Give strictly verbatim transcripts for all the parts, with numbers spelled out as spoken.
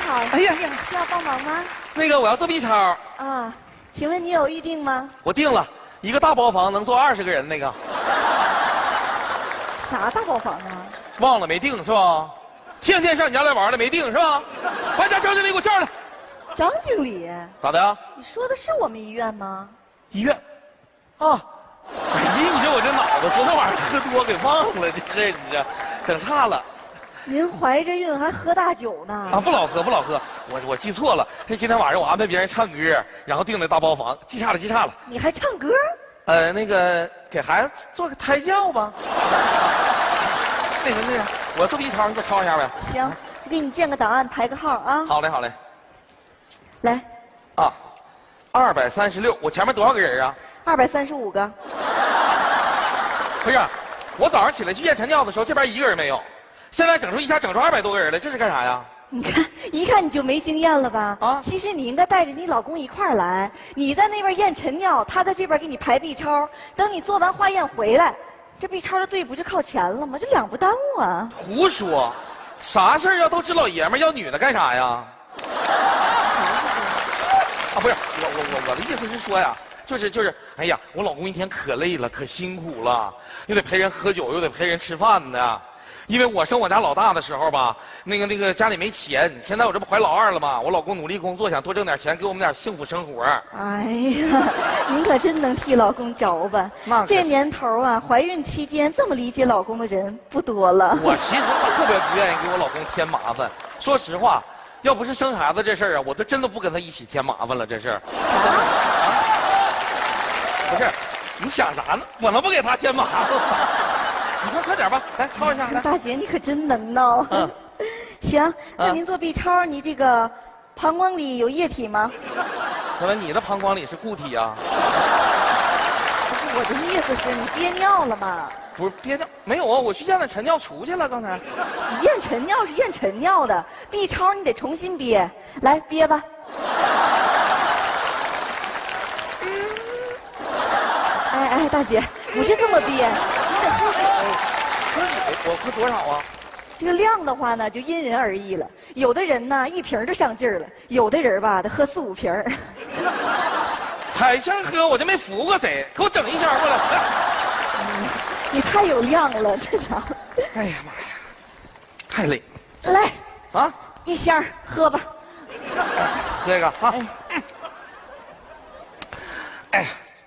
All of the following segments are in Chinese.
好。 哎呀呀， 需要帮忙吗？ 那个我要做 B 超啊，请问你有预定吗？ 我定了一个大包房，能坐二十个人那个。 啥大包房啊？ 忘了没定是吧？天天上你家来玩的没定是吧？把你家张经理给我叫来。 张经理， 咋的呀？ 你说的是我们医院吗？ 医院。啊。哎呀，你说我这脑子昨天晚上喝多给忘了，这这你这整差了。 您怀着孕还喝大酒呢？ 啊，不老喝不老喝，我我记错了。这今天晚上我安排别人唱歌，然后订的大包房，记差了记差了。 你还唱歌？ 呃，那个给孩子做个胎教吧。那个那个，我做 B 超，你给我抄一下呗。 行，我给你建个档案，排个号啊。 好嘞好嘞。 来。 啊，二百三十六，我前面多少个人啊？ 二百三十五个。 不是，我早上起来去验晨尿的时候，这边一个人没有，现在整出一下整出二百多个人来，这是干啥呀？ 你看，一看你就没经验了吧？ 啊， 其实你应该带着你老公一块儿来，你在那边验晨尿，他在这边给你排 B 超，等你做完化验回来，这 B 超的队不就靠前了吗？这两不耽误啊！ 胡说，啥事儿要都知老爷们儿，要女的干啥呀？啊，不是，我我我我的意思是说呀。就是就是，哎呀，我老公一天可累了，可辛苦了，又得陪人喝酒，又得陪人吃饭呢。因为我生我家老大的时候吧，那个那个家里没钱，现在我这不怀老二了吗？我老公努力工作，想多挣点钱，给我们点幸福生活。 哎呀，您可真能替老公着吧？ 那这年头啊，怀孕期间这么理解老公的人不多了。 我其实我特别不愿意给我老公添麻烦，说实话，要不是生孩子这事儿啊，我都真的不跟他一起添麻烦了。这事儿。不是，你想啥呢？我能不给他添麻烦吗？你快快点吧，来抄一下。来， 大姐，你可真能闹。 嗯， 行，那您做 B 超，你这个膀胱里有液体吗？ 可能你的膀胱里是固体啊。 不是，我的意思是你憋尿了吗？ 不是憋尿，没有啊，我去验了晨尿出去了，刚才。 你验晨尿是验晨尿的 ，B 超你得重新憋，来憋吧。哎哎，大姐，不是这么憋，你得喝水。 喝水，我喝多少啊？ 这个量的话呢，就因人而异了。有的人呢，一瓶就上劲儿了；有的人吧，得喝四五瓶。 彩香喝，我就没服过谁，给我整一箱过来。 嗯，你太有量了，这条。 哎呀妈呀，太累。 来， 啊， 一箱喝吧。 喝一个啊。哎。哎。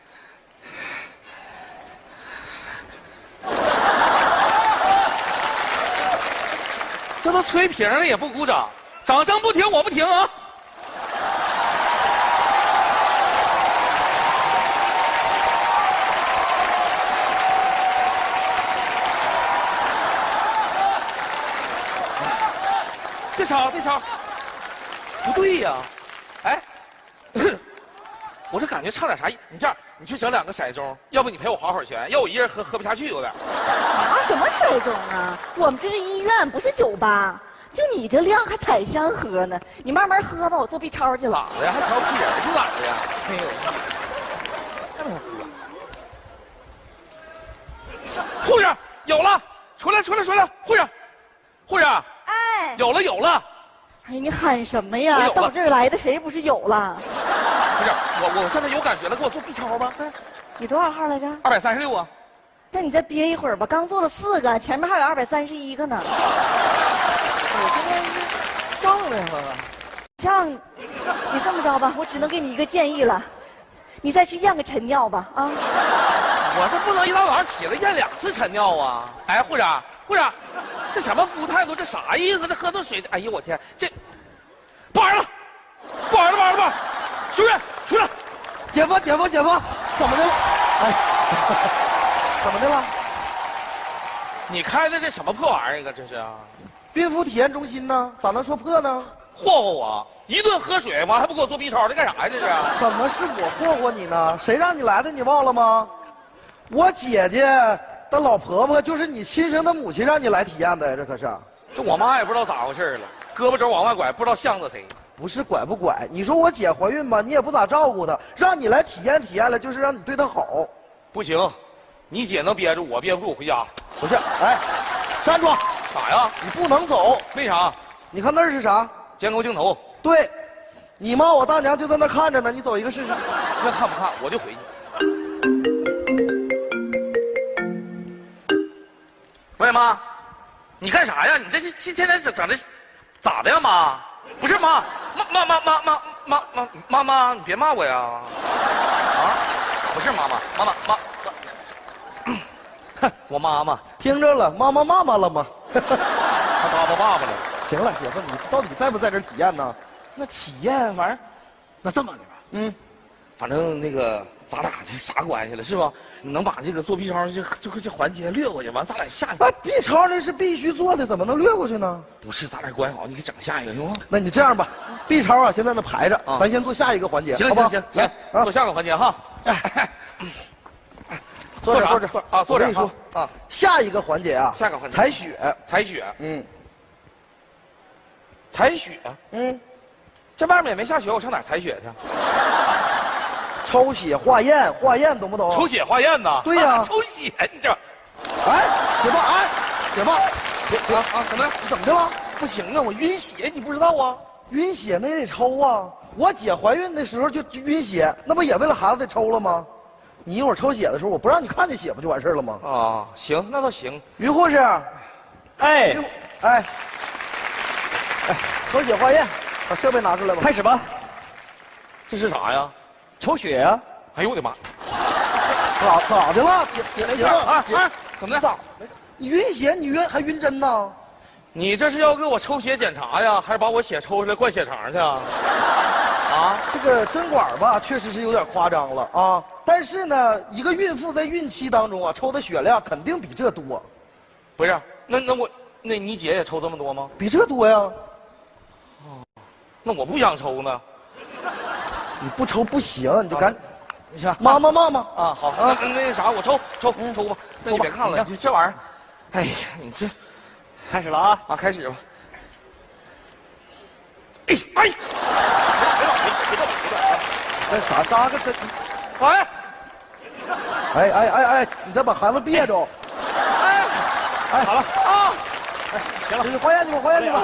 这都吹瓶了也不鼓掌，掌声不停，我不停啊！别吵，别吵！不对呀，哎，我这感觉差点啥意？你这样，你去整两个骰盅，要不你赔我划会儿钱，要我一人喝喝不下去有点。 啊，什么骰盅啊？我们这是医院，不是酒吧。就你这量还彩香喝呢？你慢慢喝吧，我做 B 超去了。 咋的呀？还瞧不起人是咋的呀？真有意思。护士有了，出来出来出来！护士，护士， 哎， 有了有了！ 哎，你喊什么呀？到这儿来的谁不是有了？ 不是我，我现在有感觉了，给我做 B 超吧。 你多少号来着？ 二百三十六啊。 那你再憋一会儿吧，刚做了四个，前面还有二百三十一个呢。 我现在胀了呀， 胀，你这么着吧，我只能给你一个建议了，你再去验个晨尿吧，啊！ 我这不能一大早上起来验两次晨尿啊！哎，护士，护士，这什么服务态度？这啥意思？这喝顿水，哎呦我天，这不玩了，不玩了，不玩了，不玩了！淑任，出来！ 姐夫，姐夫，姐夫，怎么的了？哎，怎么的了？ 你开的这什么破玩意儿啊？这是啊！ 孕妇体验中心呢？咋能说破呢？ 霍霍我！一顿喝水，完还不给我做 B 超，这干啥呀？这是？ 怎么是我霍霍你呢？谁让你来的？你忘了吗？我姐姐的老婆婆就是你亲生的母亲，让你来体验的呀，这可是。 这我妈也不知道咋回事了，胳膊肘往外拐，不知道向着谁。 不是拐不拐，你说我姐怀孕吧，你也不咋照顾她，让你来体验体验了，就是让你对她好。 不行，你姐能憋住，我憋不住，回家。 不是，哎，站住！ 咋呀？ 你不能走。 为啥？ 你看那儿是啥？ 监控镜头。 对，你妈我大娘就在那看着呢，你走一个试试。 那看不看我就回去。喂妈，你干啥呀？你这这这天天整整的，咋的呀妈？不是妈，妈妈妈妈妈妈妈妈妈，你别骂我呀！啊，不是妈妈，妈妈妈妈，哼，我妈妈听着了，妈妈骂妈了吗？ 她爸爸爸爸了。 行了，姐夫，你到底在不在这儿体验呢？ 那体验，反正那这么的吧， 嗯， 反正那个咱俩这啥关系了是吧？你能把这个做 B 超这这个这环节略过去，完咱俩下一个。 啊 ，B 超那是必须做的，怎么能略过去呢？ 不是，咱俩关系好，你给整下一个行吗？ 那你这样吧 ，B 超啊，现在那排着， 啊咱先做下一个环节， 行好不好？ 行行行， 啊做下个环节哈。 哎，坐这啥坐这啊，坐这我跟你说啊， 下一个环节啊， 下个环节采血， 采血， 嗯采血， 嗯， 这外面也没下雪，我上哪儿采血去？ 抽血化验，化验懂不懂？ 抽血化验呢？ 对呀抽血，你这哎，姐夫，哎，姐夫， 啊啊怎么了？ 你怎么的了？ 不行啊，我晕血，你不知道啊？ 晕血那也得抽啊！我姐怀孕的时候就就晕血，那不也为了孩子得抽了吗？你一会儿抽血的时候，我不让你看见血不就完事儿了吗？ 啊，行，那倒行。 于护士， 哎于，哎，哎，抽血化验，把设备拿出来吧。 开始吧， 这是啥呀？ 抽血呀、 哎呦我的妈！ 咋咋的了？姐姐姐夫，姐啊啊，怎么的？ 咋？你晕血，你晕还晕针呢？ 你这是要给我抽血检查呀，还是把我血抽出来灌血肠去啊？啊？ 这个针管吧，确实是有点夸张了啊。但是呢，一个孕妇在孕期当中啊，抽的血量肯定比这多， 不是，那那我那你姐也抽这么多吗？ 比这多呀。 那我不想抽呢。 你不抽不行，你就赶你说妈妈妈妈啊，好，那那那啥，我抽抽抽吧。那你别看了，这这玩意儿，哎呀，你这开始了啊！ 啊，开始吧。哎哎，别动，别动，别动，别动！ 那啥扎个针？ 哎哎哎哎哎，你再把孩子别着。 哎哎， 好了啊， 行了，你化验去吧，化验去吧。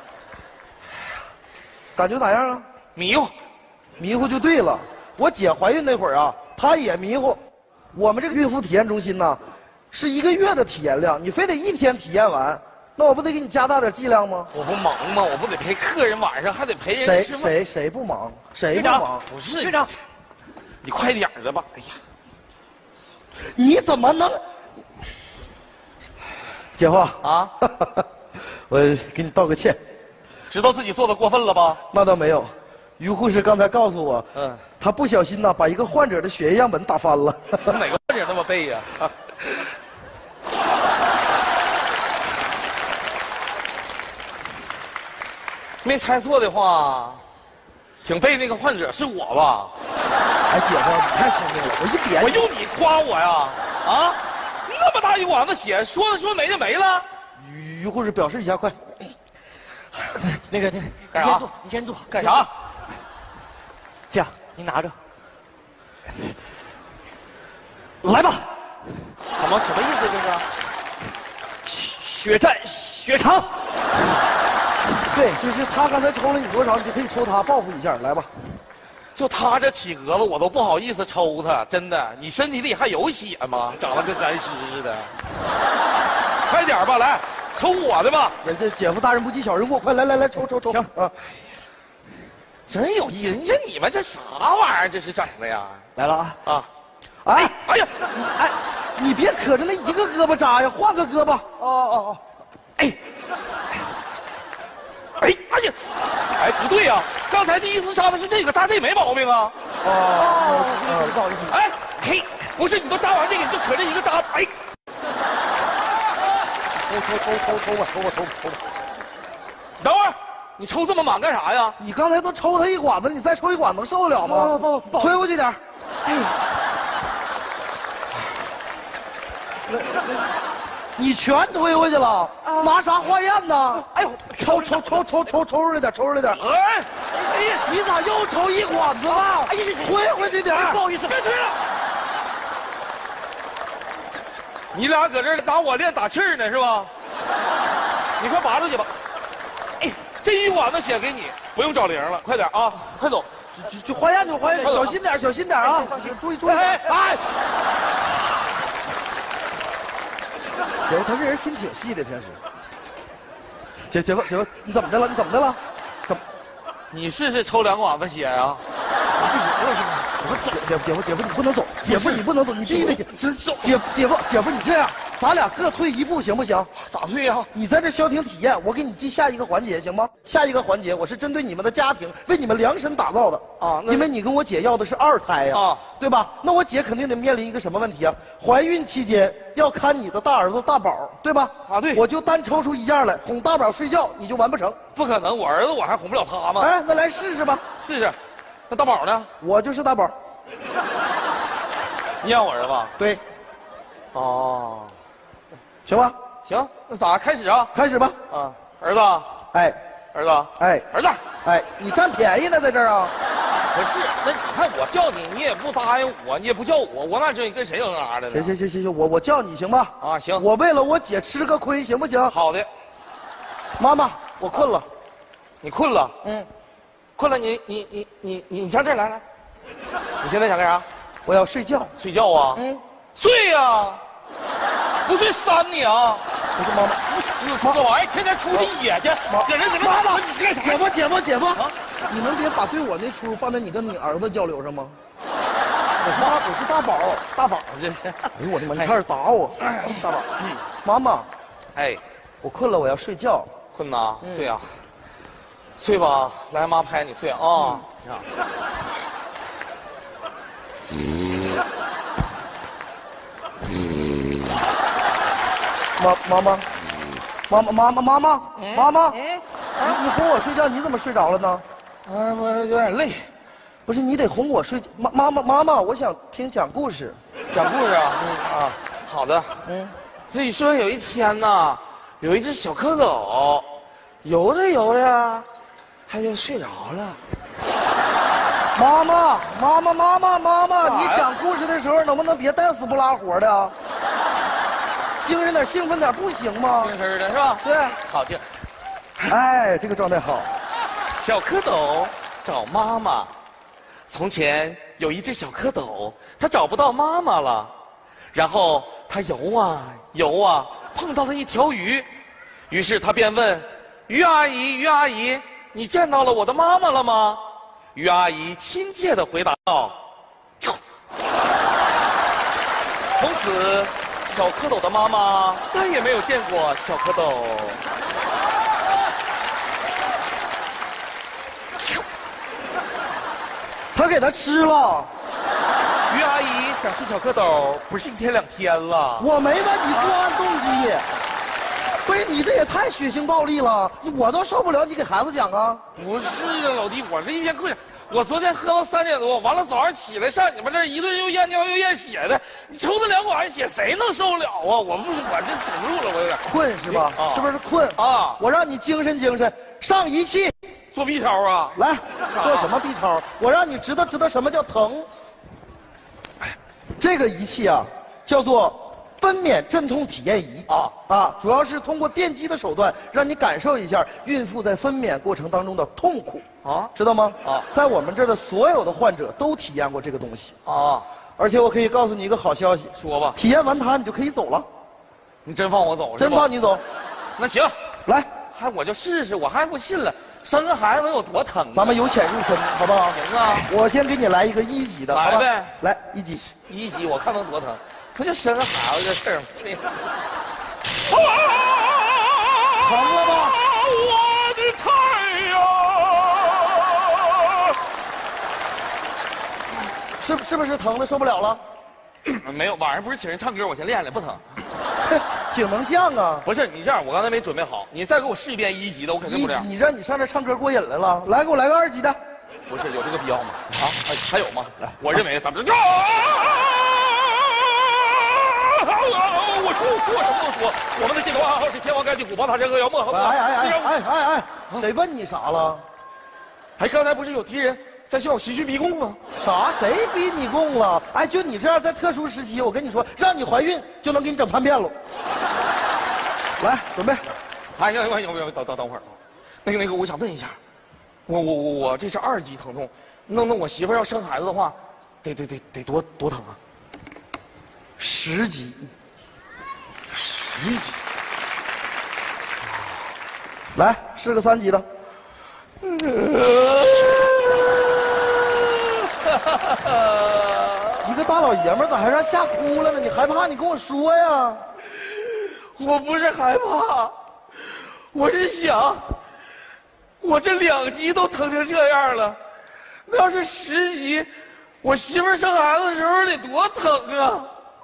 感觉咋样啊？ 迷糊。 迷糊就对了。我姐怀孕那会儿啊，她也迷糊。我们这个孕妇体验中心呢，是一个月的体验量，你非得一天体验完，那我不得给你加大点剂量吗？ 我不忙吗？我不得陪客人，晚上还得陪人谁吃饭。 谁谁不忙？谁不队长忙？ 不是队长， 你快点儿的吧！哎呀， 你怎么能？姐夫啊， 我给你道个歉。 知道自己做的过分了吧？ 那倒没有，于护士刚才告诉我， 嗯， 她不小心呐、把一个患者的血液样本打翻了。 哪个患者那么背呀？没猜错的话，挺背那个患者是我吧？ 哎，姐夫，你太聪明了，我一点我用你夸我呀？啊，那么大一管子血，说说没就没了。 于于护士表示一下，快。 那个，那个， 干啥你先坐，你先坐， 干啥？ 这样，你拿着，来吧， 什么什么意思？这是？ 血战血肠。 对，就是他刚才抽了你多少，你就可以抽他报复一下，来吧。 就他这体格子，我都不好意思抽他，真的。你身体里还有血吗？长得跟干尸似的。快点吧，来，抽我的吧。 人家姐夫大人不计小人过，快来来来抽抽抽。 行啊， 真有意思，你说你们这啥玩意儿？这是整的呀？ 来了啊！ 啊！ 哎哎呀， 哎，你别可着那一个胳膊扎呀，换个胳膊。 哦哦哦，哎， 哎哎呀，哎不对呀、刚才第一次扎的是这个，扎这没毛病啊。 哦， 不好意思， 哎嘿，不是你都扎完这个，你就可这一个扎，哎， 抽抽抽抽抽吧，抽吧抽吧抽吧。 等会儿你抽这么满干啥呀？ 你刚才都抽他一管子，你再抽一管能受得了吗？ 不不不不推过去点儿。 哎， 你全推回去了，拿啥化验呢？ 哎呦， 抽抽抽抽抽抽出来点，抽出来点。 哎，哎呀， 你咋又抽一管子了？ 哎呀， 推回去点儿。 不好意思， 别推了。你俩搁这儿拿我练打气儿呢是吧？你快拔出去吧。哎，这一管子血给你，不用找零了，快点啊，快走。 就就化验去，化验，小心点，小心点啊！注意注意！哎，姐夫，他这人心挺细的，平时。姐姐夫姐夫，你怎么的了？你怎么的了？怎么？ 你试试抽两管子血啊！ 不行不行，我走，姐夫姐夫姐夫你不能走，姐夫你不能走，你必须得真走。 姐姐夫姐夫你这样，咱俩各退一步行不行？ 咋退呀？ 你在这消停体验，我给你记下一个环节行吗？下一个环节我是针对你们的家庭，为你们量身打造的啊。 因为你跟我姐要的是二胎呀， 啊， 对吧？那我姐肯定得面临一个什么问题啊？怀孕期间要看你的大儿子大宝，对吧？ 啊，对。 我就单抽出一样来，哄大宝睡觉，你就完不成。 不可能，我儿子我还哄不了他吗？ 哎，那来试试吧。 试试。那大宝呢？ 我就是大宝。 你养我儿子？ 对。 哦。 行吧， 行，那咋开始啊？ 开始吧。 啊，儿子， 哎， 儿子， 哎， 儿子， 哎，你占便宜呢，在这儿啊？ 不是，那你看我叫你，你也不答应我，你也不叫我，我哪知道你跟谁有那的呢？ 行行行行行，我我叫你行吧？ 啊，行。 我为了我姐吃个亏，行不行？ 好的。 妈妈，我困了。 你困了？ 嗯， 困了你你你你你你上这儿来来。你现在想干啥？ 我要睡觉。 睡觉啊？ 嗯， 睡呀。不睡扇你啊！ 不是妈妈， 妈，这玩意儿天天出去野去，给人给人妈妈， 你干啥？ 姐夫姐夫姐夫，你能别把对我那出放在你跟你儿子交流上吗？我是大我是大宝， 大宝这是。 哎呦我的妈！你差点打我，大宝。嗯，妈妈， 哎， 我困了，我要睡觉。 困呐，睡啊，睡吧，来妈拍你睡啊。 妈妈妈，妈妈妈妈妈妈妈妈，你你哄我睡觉，你怎么睡着了呢？ 啊，我有点累。 不是，你得哄我睡。妈妈妈妈妈，我想听讲故事。 讲故事啊？嗯啊，好的。嗯，所以说有一天呢，有一只小蝌蚪，游着游着，它就睡着了。 妈妈妈妈妈妈妈妈，你讲故事的时候能不能别带死不拉活的？精神点，兴奋点，不行吗？ 精神的是吧？ 对， 好听。 哎，这个状态好。 小蝌蚪找妈妈。从前有一只小蝌蚪，它找不到妈妈了，然后它游啊游啊，碰到了一条鱼，于是它便问鱼阿姨：“鱼阿姨，你见到了我的妈妈了吗？”鱼阿姨亲切地回答道：“从此，小蝌蚪的妈妈再也没有见过小蝌蚪。” 他给他吃了。 鱼阿姨想吃小蝌蚪，不是一天两天了。 我没问你作案动机。不是你这也太血腥暴力了，我都受不了，你给孩子讲啊？ 不是啊，老弟，我这一天困，我昨天喝到三点多，完了早上起来上你们这儿一顿又验尿又验血的，你抽他两管血，谁能受了啊？我不是，我这顶不住了，我有点困是吧？ 啊、 是不是困啊？ 我让你精神精神，上仪器做 B 超啊！ 来，做什么 B 超？我让你知道知道什么叫疼。这个仪器啊，叫做分娩镇痛体验仪啊啊，主要是通过电击的手段，让你感受一下孕妇在分娩过程当中的痛苦啊，知道吗？啊，在我们这儿的所有的患者都体验过这个东西啊，而且我可以告诉你一个好消息， 说吧， 体验完它你就可以走了。 你真放我走？ 真放你走？ 那行， 来， 还我就试试，我还不信了。生个孩子能有多疼？ 咱们由浅入深，好不好？ 行啊， 我先给你来一个一级的， 来呗， 来一级， 一级，我看能多疼。不就生个孩子这事儿，这疼了吗？ 我的太阳， 是是不是疼的受不了了？ 没有，晚上不是请人唱歌，我先练练，不疼。 挺能犟啊！ 不是你这样，我刚才没准备好，你再给我试一遍一级的，我肯定不这样。 你让你上这唱歌过瘾来了，来给我来个二级的。 不是有这个必要吗？啊，还还有吗？来，我认为咱们这。我说说什么都说，我们的街头暗号是天王盖地虎，宝塔镇河妖莫横。 哎哎哎哎哎哎！谁问你啥了？ 哎，刚才不是有敌人在向我袭去逼供吗？ 啥？谁逼你供了？哎，就你这样，在特殊时期，我跟你说，让你怀孕就能给你整叛变了。来，准备。 哎呀，有有有，等等等会儿， 那个那个，我想问一下，我我我我这是二级疼痛，那那我媳妇儿要生孩子的话，得得得得多多疼啊？ 十级， 十级。 来试个三级的。一个大老爷们儿咋还让吓哭了呢？你害怕你跟我说呀。 我不是害怕，我是想，我这两级都疼成这样了，那要是十级，我媳妇儿生孩子的时候得多疼啊！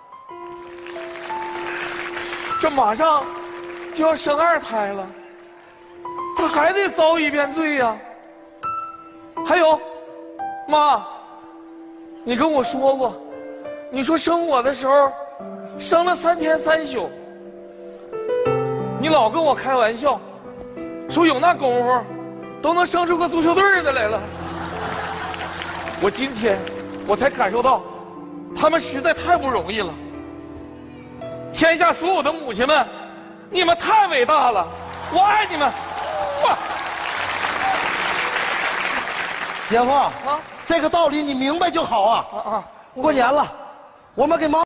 这马上就要生二胎了，她还得遭一遍罪呀。还有，妈，你跟我说过，你说生我的时候生了三天三宿。你老跟我开玩笑，说有那功夫，都能生出个足球队的来了。我今天我才感受到，他们实在太不容易了。天下所有的母亲们，你们太伟大了，我爱你们。哇！ 姐夫啊， 这个道理你明白就好啊。 啊啊！ 过年了，我们给妈。